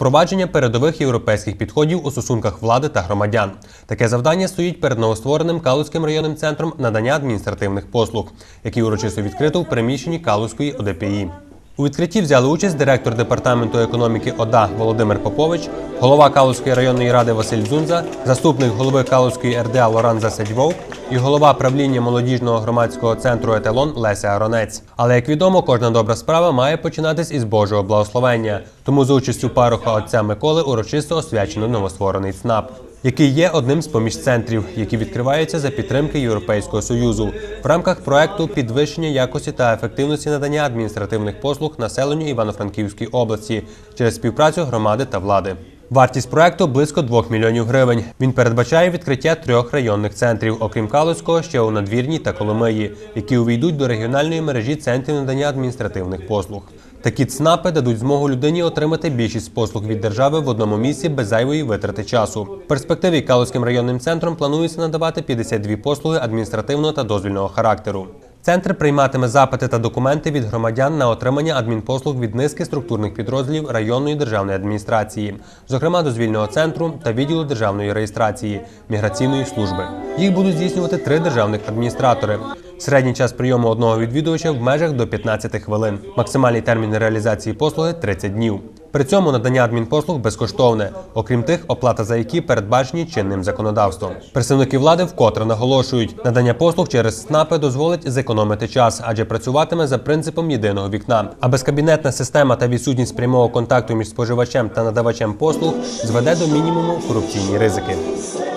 Впровадження передових європейських підходів у стосунках влади та громадян. Таке завдання стоїть перед новоствореним Калузьким районним центром надання адміністративних послуг, який урочисто відкрито в приміщенні Калузької ОДПІ. У відкритті взяли участь директор департаменту економіки ОДА Володимир Попович, голова Калузької районної ради Василь Дзунза, заступник голови Калузької РДА Лоран Засадьвовк і голова правління молодіжного громадського центру «Еталон» Леся Аронець. Але, як відомо, кожна добра справа має починатись із Божого благословення. Тому за участю пароха отця Миколи урочисто освячено новостворений ЦНАП, який є одним з поміж центрів, які відкриваються за підтримки Європейського Союзу в рамках проекту «Підвищення якості та ефективності надання адміністративних послуг населенню Івано-Франківської області» через співпрацю громади та влади. Вартість проекту – близько 2 мільйонів гривень. Він передбачає відкриття 3 районних центрів, окрім Калузького, ще у Надвірній та Коломиї, які увійдуть до регіональної мережі центрів надання адміністративних послуг. Такі ЦНАПи дадуть змогу людині отримати більшість послуг від держави в одному місці без зайвої витрати часу. В перспективі Калузьким районним центром планується надавати 52 послуги адміністративного та дозвільного характеру. Центр прийматиме запити та документи від громадян на отримання адмінпослуг від низки структурних підрозділів районної державної адміністрації, зокрема дозвільного центру та відділу державної реєстрації, міграційної служби. Їх будуть здійснювати 3 державних адміністратори. Середній час прийому одного відвідувача в межах до 15 хвилин. Максимальний термін реалізації послуги – 30 днів. При цьому надання адмінпослуг безкоштовне, окрім тих, оплата за які передбачені чинним законодавством. Представники влади вкотре наголошують, надання послуг через ЦНАПи дозволить зекономити час, адже працюватиме за принципом єдиного вікна. А безкабінетна система та відсутність прямого контакту між споживачем та надавачем послуг зведе до мінімуму корупційні ризики.